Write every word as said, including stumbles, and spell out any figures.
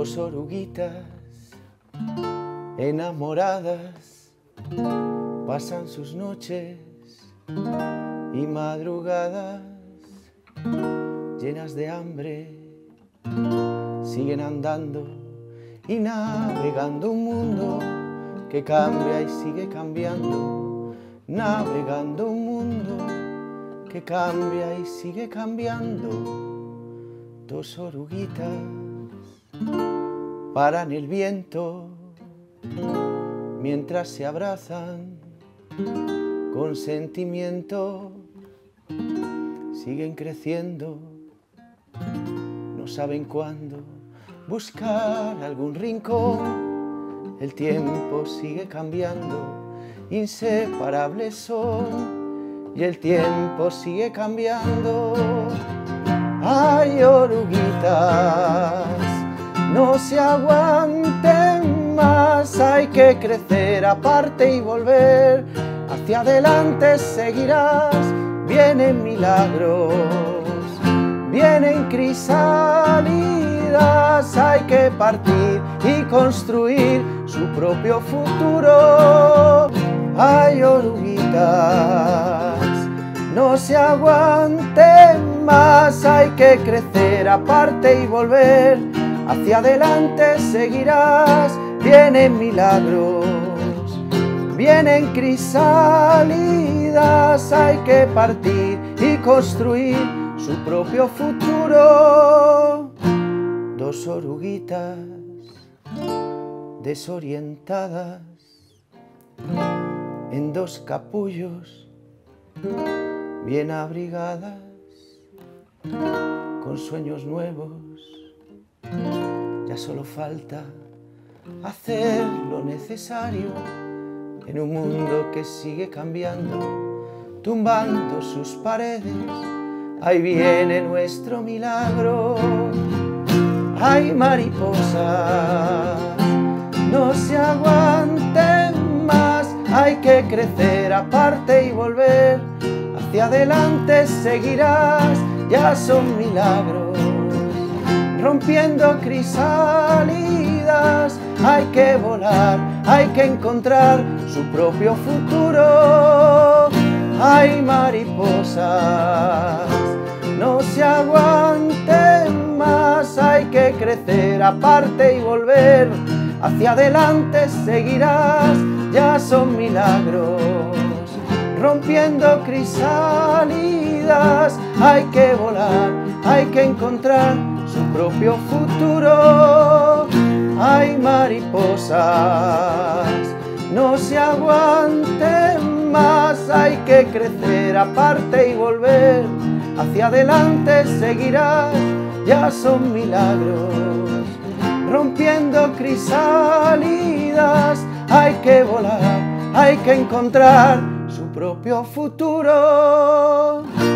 Dos oruguitas enamoradas pasan sus noches y madrugadas llenas de hambre, siguen andando y navegando un mundo que cambia y sigue cambiando, navegando un mundo que cambia y sigue cambiando. Dos oruguitas paran el viento mientras se abrazan con sentimiento, siguen creciendo, no saben cuándo buscar algún rincón, el tiempo sigue cambiando, inseparables son y el tiempo sigue cambiando. Ay, oruguitas, no se aguanten más, hay que crecer aparte y volver, hacia adelante seguirás, vienen milagros, vienen crisálidas, hay que partir y construir su propio futuro. Ay, oruguitas, no se aguanten más, hay que crecer aparte y volver, hacia adelante seguirás, vienen milagros, vienen crisálidas, hay que partir y construir su propio futuro. Dos oruguitas desorientadas en dos capullos bien abrigadas, con sueños nuevos, ya solo falta hacer lo necesario en un mundo que sigue cambiando, tumbando sus paredes. Ahí viene nuestro milagro. Ay, mariposas, no se aguanten más, hay que crecer aparte y volver, hacia adelante seguirás, ya son milagros, rompiendo crisálidas, hay que volar, hay que encontrar su propio futuro. Ay, mariposas, no se aguanten más, hay que crecer aparte y volver, hacia adelante seguirás, ya son milagros, rompiendo crisálidas, hay que volar, hay que encontrar su propio futuro. Ay, mariposas, no se aguanten más, hay que crecer aparte y volver, hacia adelante seguirás, ya son milagros, rompiendo crisálidas, hay que volar, hay que encontrar su propio futuro.